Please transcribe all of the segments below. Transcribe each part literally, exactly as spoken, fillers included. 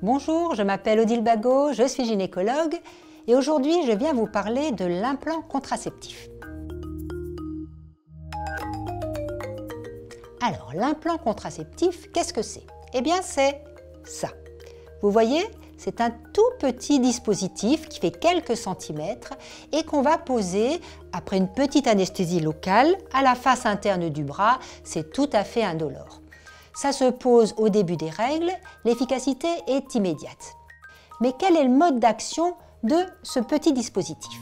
Bonjour, je m'appelle Odile Bagot, je suis gynécologue et aujourd'hui je viens vous parler de l'implant contraceptif. Alors, l'implant contraceptif, qu'est-ce que c'est? Eh bien, c'est ça. Vous voyez, c'est un tout petit dispositif qui fait quelques centimètres et qu'on va poser après une petite anesthésie locale à la face interne du bras. C'est tout à fait indolore. Ça se pose au début des règles, l'efficacité est immédiate. Mais quel est le mode d'action de ce petit dispositif?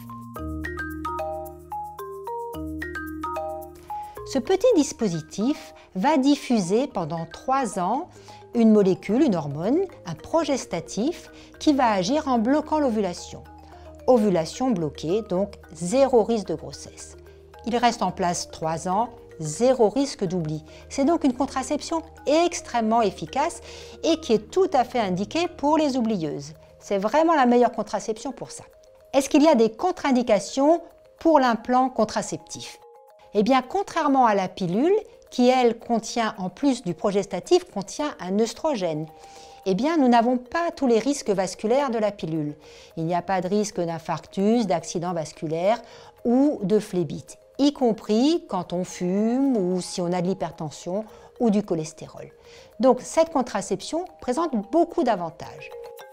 Ce petit dispositif va diffuser pendant trois ans une molécule, une hormone, un progestatif qui va agir en bloquant l'ovulation. Ovulation bloquée, donc zéro risque de grossesse. Il reste en place trois ans, zéro risque d'oubli. C'est donc une contraception extrêmement efficace et qui est tout à fait indiquée pour les oublieuses. C'est vraiment la meilleure contraception pour ça. Est-ce qu'il y a des contre-indications pour l'implant contraceptif? Eh bien, contrairement à la pilule, qui elle contient, en plus du progestatif, contient un œstrogène, eh bien, nous n'avons pas tous les risques vasculaires de la pilule. Il n'y a pas de risque d'infarctus, d'accident vasculaire ou de phlébite, y compris quand on fume ou si on a de l'hypertension ou du cholestérol. Donc, cette contraception présente beaucoup d'avantages.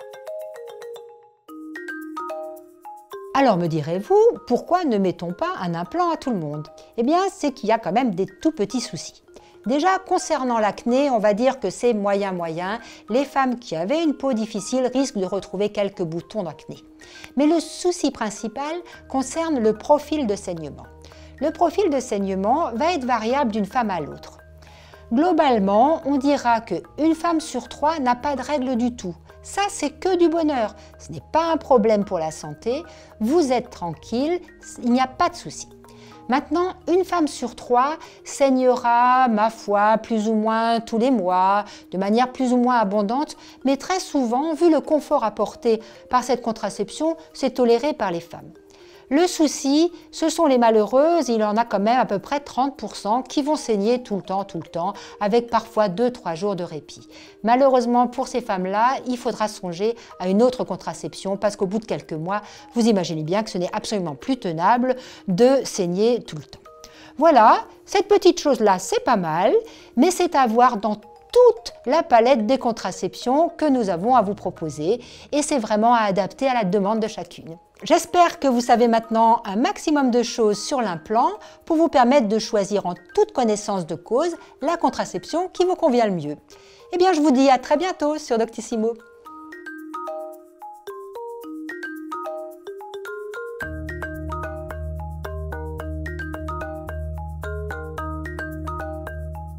Alors me direz-vous, pourquoi ne mettons pas un implant à tout le monde? Eh bien, c'est qu'il y a quand même des tout petits soucis. Déjà, concernant l'acné, on va dire que c'est moyen-moyen. Les femmes qui avaient une peau difficile risquent de retrouver quelques boutons d'acné. Mais le souci principal concerne le profil de saignement. Le profil de saignement va être variable d'une femme à l'autre. Globalement, on dira qu'une femme sur trois n'a pas de règles du tout. Ça, c'est que du bonheur. Ce n'est pas un problème pour la santé. Vous êtes tranquille, il n'y a pas de souci. Maintenant, une femme sur trois saignera, ma foi, plus ou moins tous les mois, de manière plus ou moins abondante, mais très souvent, vu le confort apporté par cette contraception, c'est toléré par les femmes. Le souci, ce sont les malheureuses, il en a quand même à peu près trente pour cent qui vont saigner tout le temps, tout le temps, avec parfois deux trois jours de répit. Malheureusement, pour ces femmes-là, il faudra songer à une autre contraception parce qu'au bout de quelques mois, vous imaginez bien que ce n'est absolument plus tenable de saigner tout le temps. Voilà, cette petite chose-là, c'est pas mal, mais c'est à voir dans toute la palette des contraceptions que nous avons à vous proposer et c'est vraiment à adapter à la demande de chacune. J'espère que vous savez maintenant un maximum de choses sur l'implant pour vous permettre de choisir en toute connaissance de cause la contraception qui vous convient le mieux. Eh bien, je vous dis à très bientôt sur Doctissimo.